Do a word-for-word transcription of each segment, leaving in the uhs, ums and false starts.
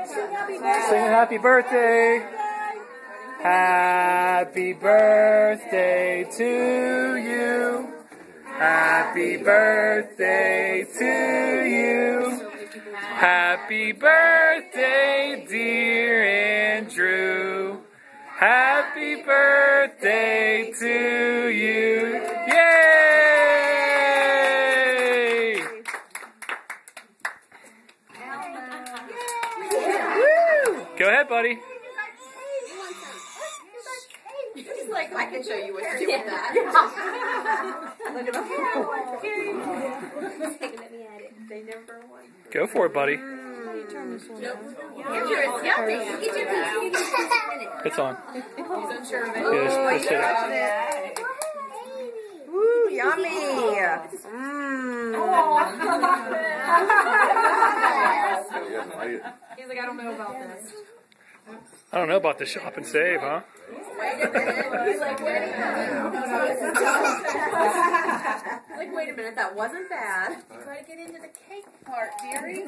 Sing happy birthday. Happy birthday to you. Happy birthday to you. Happy birthday, dear Andrew. Happy birthday to you. Yay! Woo! Go ahead, buddy. Like, I can show you what to do with that. Look at him. They never won. Go for it, buddy. Get yours. Yummy. Get your piece. It's on. He's unsure of it. Yeah, just, just hit it. Woo, yummy. Mmm. He's like, I don't know about this. I don't know about the shop and save, huh? Wait a minute. He's like, wait a minute. Like, wait a minute, that wasn't bad. Try to get into the cake part, dearie.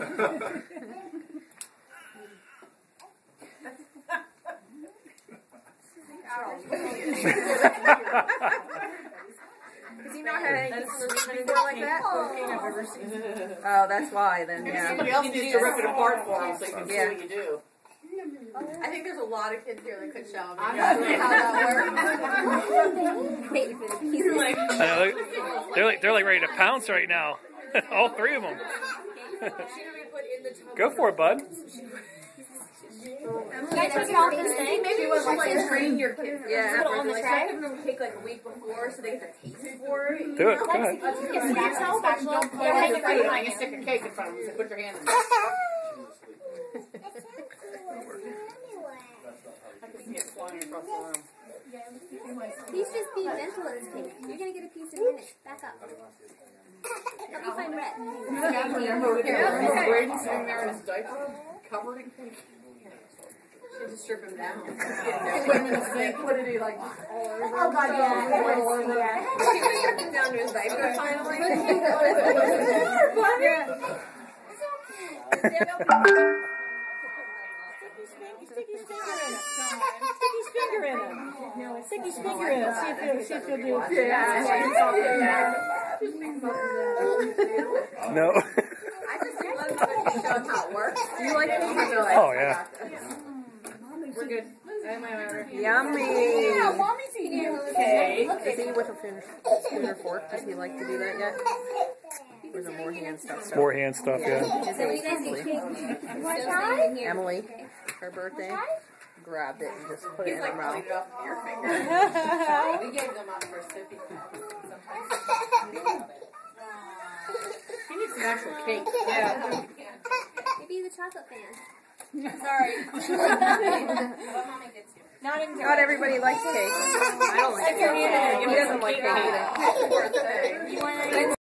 Does he not have any before like that? Oh, that's why then, yeah. Somebody else needs to rip it apart for him so you can see what you do. I think there's a lot of kids here that could show me how that works. I know, they're like they're like ready to pounce right now. All three of them. Go for it, bud. Can I take it off this thing? Maybe you want like to train your kids. Yeah. Put it on the tray. Give them cake like a week before so they get the taste for it. Do it. Go ahead. Don't put it like a stick of cake in front of them. So put your hand in it. He's just being mental with his cake. You're going to get a piece in a minute. Back up. Help me find Rhett. Braden's sitting there in his diaper, covered in cake. Just strip him down. Put him in the sink. What did he like? Oh, God, yeah. He was stripping down to his diaper finally. Stick his finger in it. Stick his finger in it. Stick his finger in it. See if he'll, see if he'll do it. No. I just love to show him how it works. Do you like it? Oh yeah. We're good. Yummy. Yeah, mommy's eating. Okay. Is he with a finger fork? Does he like to do that yet? Or is it more hand stuff? More hand stuff, yeah. Emily, her birthday, grabbed it and just put it in her mouth. We gave them up for sippy. He needs some actual cake. Yeah. Maybe the chocolate fan. Sorry. Not in Not everybody likes cake. I don't like cake. He doesn't like cake either.